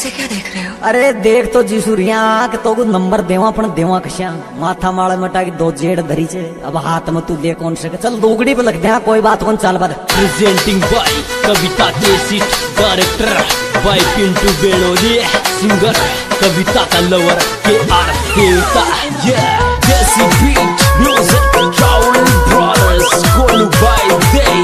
ऐसे क्या देख रहे हो? अरे देख तो जी सूर्या के तो कुछ नंबर देवा पण देवा कश्या माथा माळे मटा की दो जेड़ धरी छे अब हाथ में तू दे कौन से चल दोगड़ी पे लग दे कोई बात कौन चाल बाद प्रेजेंटिंग बाय कविता देसिट director by Pintu Beloli singer Kavita का लवर के आर देवता Desi beat music travelling brothers Golu by दे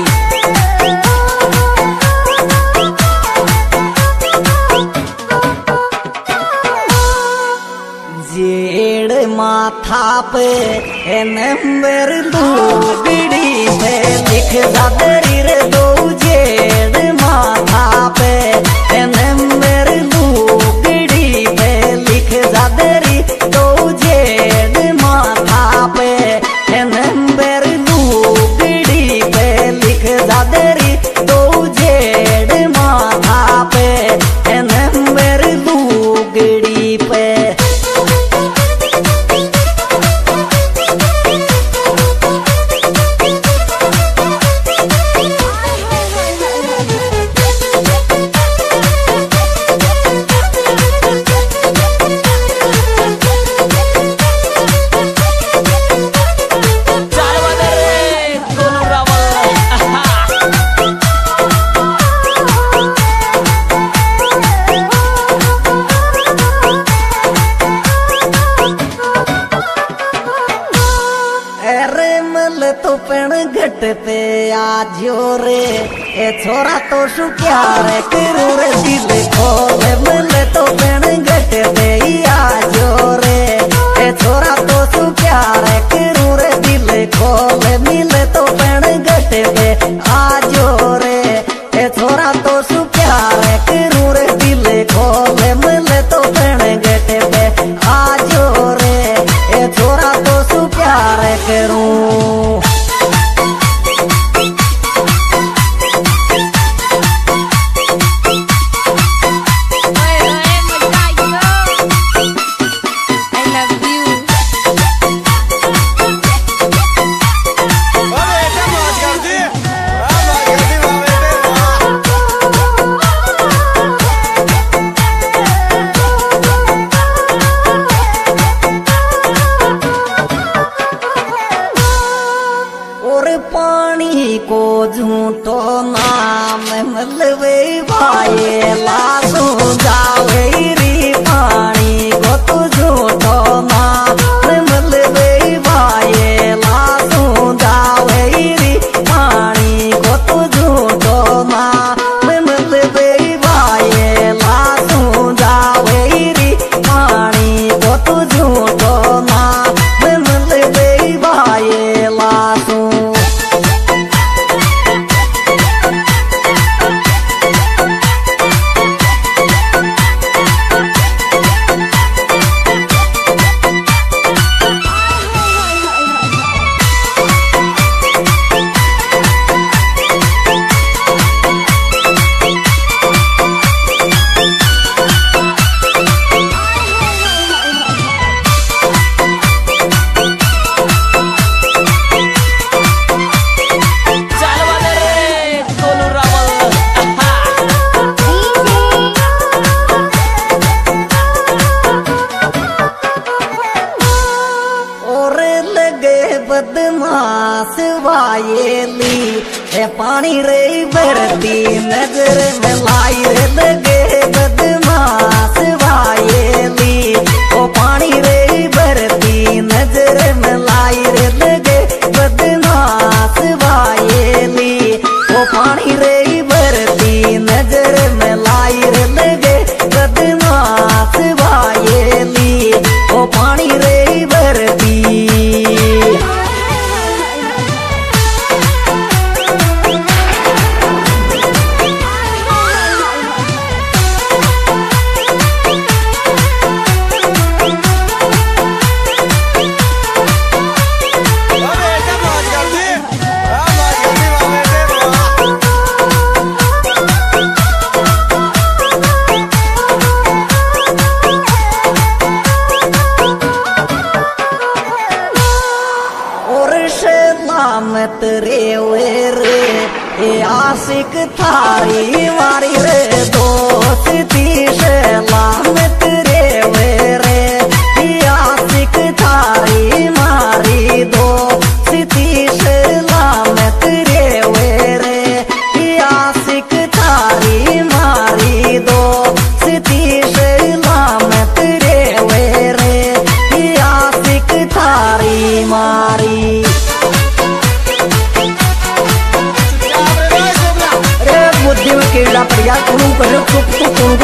जेड़ माथा पे नंबर दोगड़ी पे लिख दादरी रे दो जेड़ माथा पे नंबर दोगड़ी पे लिख दादरी दो जेड़ माथा पे नंबर दोगड़ी पे लिख दादरी दो जेड़ माथा पे नंबर दोगड़ी पे तो पेण घट पे आजो रे ए छोरा तो शु प्यार करू रे दिल खोले मिले तो पेण घट पे आजो रे ए छोरा तो शु प्यार करू रे दिल खोले मिले तो पेण घट पे आजो रे ए छोरा तो शु प्यार करू रे दिल खोले मिले तो पेण घट पे आजो रे ए छोरा तो शु प्यार करू पानी को झूठो नाम मलवे भाई लासू जावे री पानी को तू झूठो नाम मलवे भाई लासू जावे री पानी को तू झूठो नाम मलवे भाई लासू जावे री पानी को तू झूठो नाम मलवे भाई लासू बदमाश वायेली है पानी रे भरती नजर में लाई रे लगे बदमाश वायेली ओ पानी रे भरती नजर में लाई रे लगे बदमाश वायेली ओ पानी रे भरती नजर में लाई रे लगे बदमाश वायेली ओ पानी रे भरती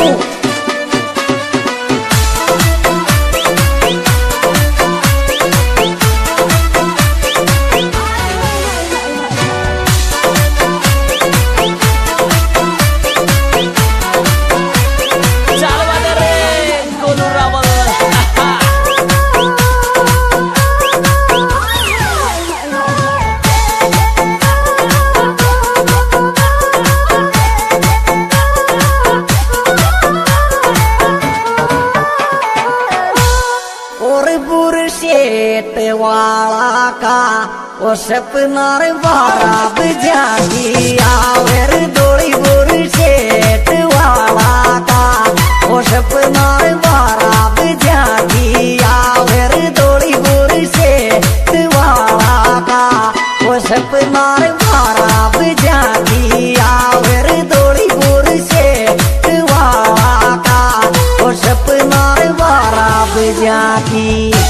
बुरशेट वाला का वो सपना बारात जागी आवेर डोली बुरशेट वाला का वो सपना बारात जागी आवेर डोली बुरशेट वाला का वो सपना बारात जागी आवेर डोली बुरशेट वाला का वो सपना बारात जागी।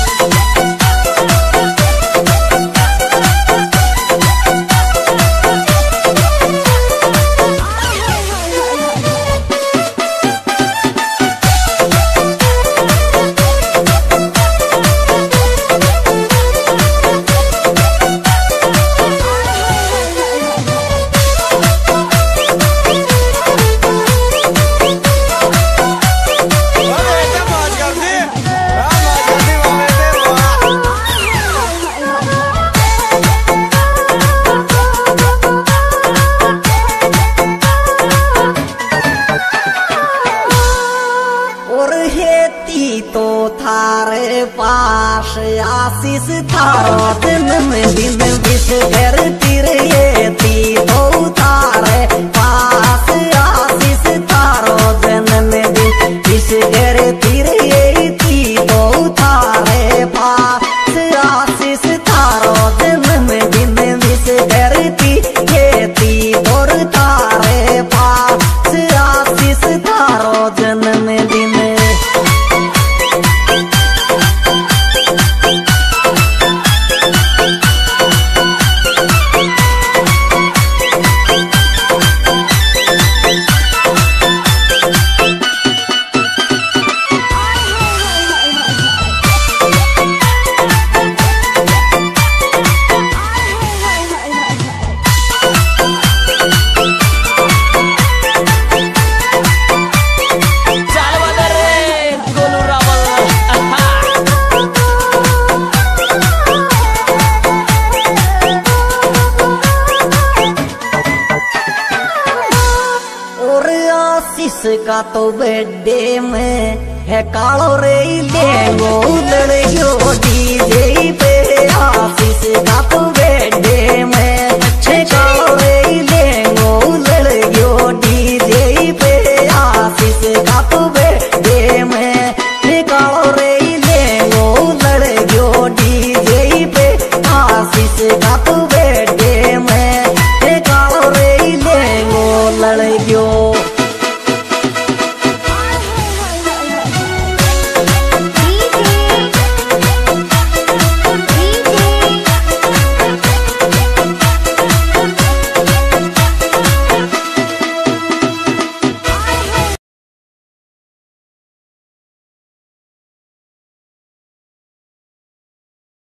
तो थारे पास आशीष थारो दिन में दिन विष करती रहे थी तो थारे पास आशीष थारो दिन में दिन विष करती रही थी तो थारे पास आशीष थारो दिन में दिन विष करती ये थी और थारे पास आशीष थारो दिन में दिन का तो बर्थडे में है कालो रे लेंगो लड़ियो डीजे पे आशीष का तो बर्थडे में है कालो रे लेंगो लड़ियो डीजे पे आशीष का तो